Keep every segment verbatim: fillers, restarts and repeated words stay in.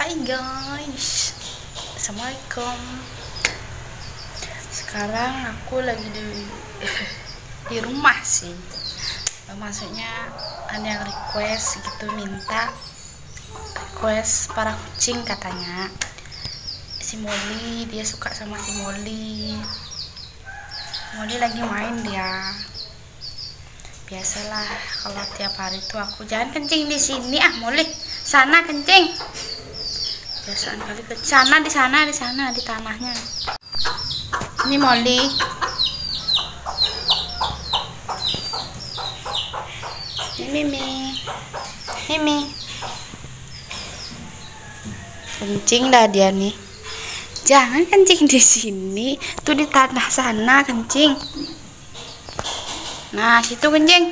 Hai guys, assalamualaikum. Sekarang aku lagi di di rumah sih. Maksudnya ada yang request gitu, minta request para kucing katanya. Si Molly, dia suka sama si Molly. Molly lagi main dia. Biasalah kalau tiap hari tuh aku jangan kencing di sini ah Molly, sana kencing. Biasaan kali ke sana, di sana, di sana, di tanahnya. Ini Molly. Ini Mimi. Mimi. Kencing dah dia nih. Jangan kencing di sini, tuh di tanah sana kencing. Nah, situ kencing.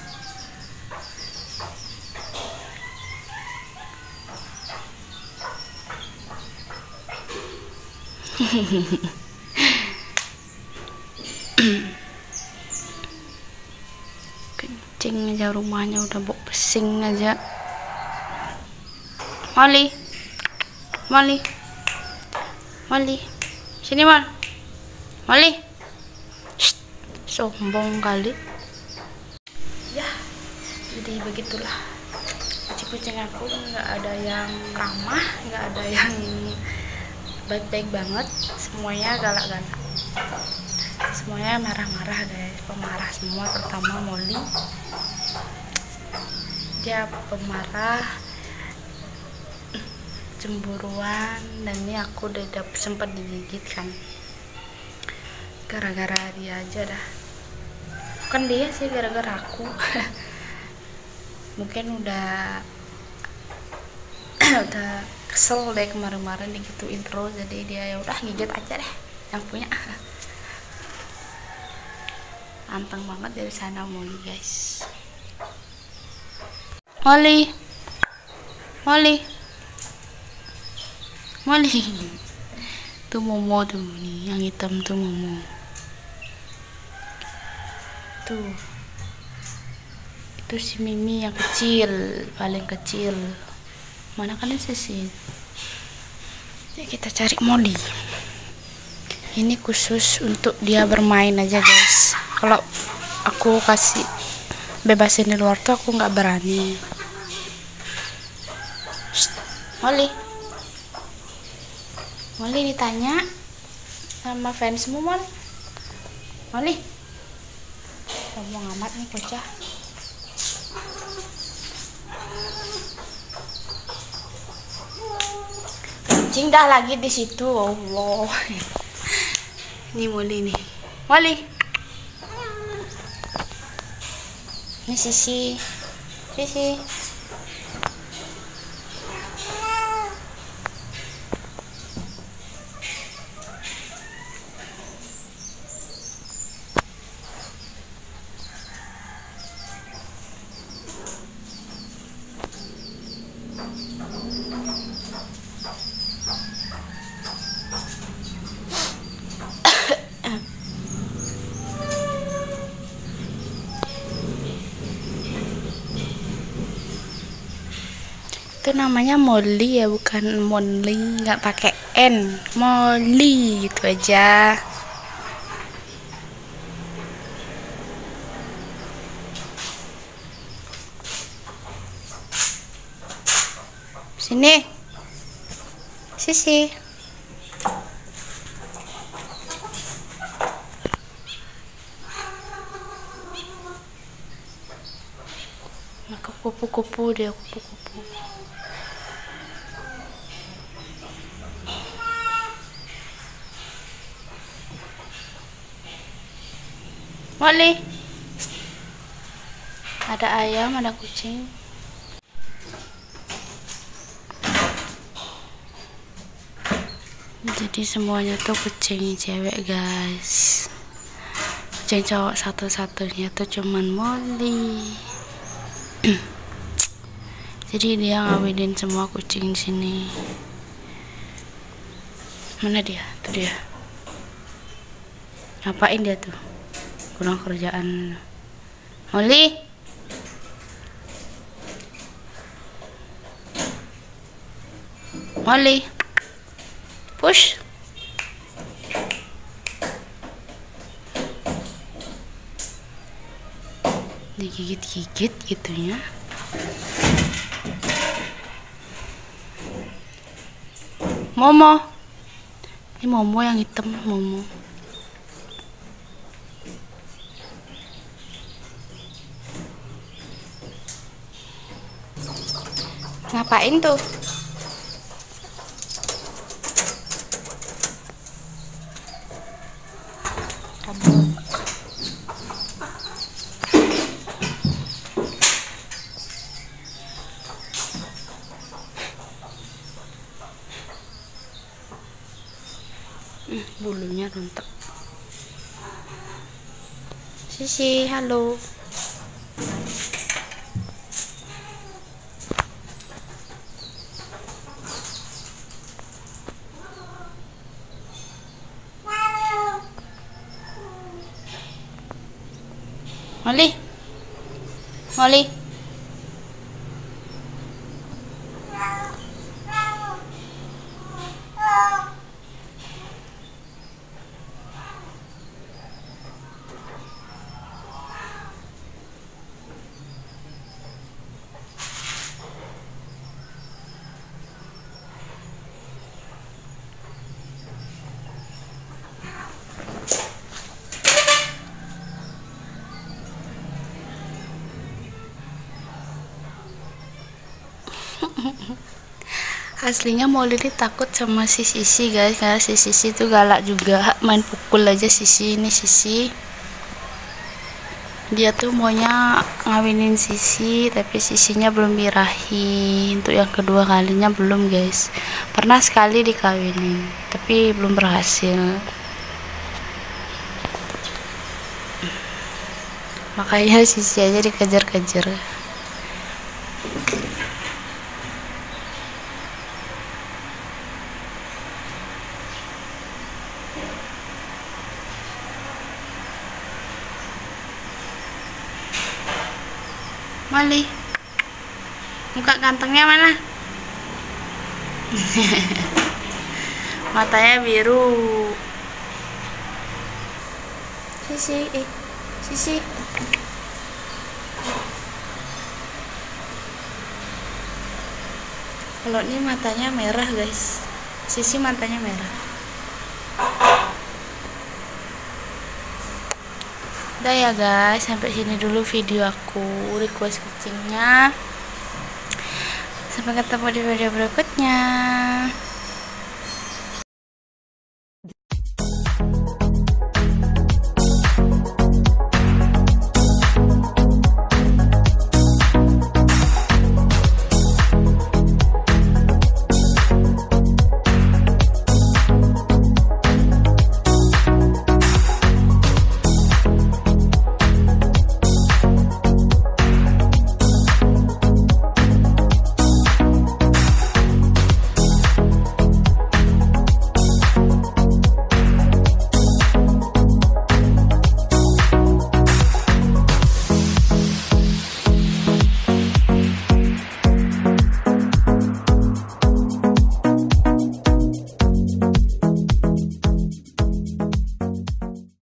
Kencing aja rumahnya udah bau pesing aja. Molly, Molly, Molly, sini Mol, Molly. Shh, sombong kali. Ya, jadi begitulah. Kucing-kucing aku nggak ada yang ramah, nggak ada yang baik-baik banget, semuanya galak-galak, semuanya marah-marah deh, pemarah semua, terutama Molly. Dia pemarah, cemburuan, dan ini aku udah sempat digigit kan, gara-gara dia aja dah, bukan dia sih, gara-gara aku. Mungkin udah udah kesel deh kemarin-kemarin digituin terus, jadi dia ya udah gigit aja deh yang punya. Anteng banget dari sana Molly guys. Molly, Molly, Molly. Tuh Momo tuh nih, yang hitam tuh Momo. Tuh, itu si Mimi yang kecil, paling kecil. Mana kalian sih? Ya, kita cari Molly. Ini khusus untuk dia bermain aja guys. Kalau aku kasih bebasin di luar tuh aku nggak berani. Shh, Molly, Molly ditanya sama fansmu Molly. Molly, ngomong amat nih bocah. Kencing dah lagi di situ, Allah. Ini Molly nih, Molly. Ini Sisi, Sisi. Itu namanya Molly ya, bukan Molly, nggak pakai N, Molly gitu aja. Sini, Sisi. Kupu-kupu dia, kupu-kupu. Molly, ada ayam, ada kucing. Jadi semuanya tuh kucing cewek guys. Kucing cowok satu-satunya tuh cuman Molly. Jadi dia ngawinin semua kucing di sini. Mana dia? Tuh dia. Ngapain dia tuh? Kurang kerjaan. Molly, Molly, push. Digigit-gigit gitunya. Momo, ini Momo yang hitam, Momo. Ngapain tuh? Kabur. Hmm, bulunya rontok. Sisi, halo. Molly, Molly. Aslinya Molly ini takut sama si Sisi guys, karena si Sisi itu galak juga, main pukul aja Sisi. Ini Sisi, dia tuh maunya ngawinin Sisi, tapi Sisinya belum birahi. Untuk yang kedua kalinya belum guys. Pernah sekali dikawinin tapi belum berhasil, makanya Sisi aja dikejar-kejar. Molly, muka gantengnya mana? Matanya biru. Sisi, eh, Sisi. Kalau ini matanya merah guys, Sisi matanya merah. Udah ya guys, sampai sini dulu video aku request kucingnya. Sampai ketemu di video berikutnya.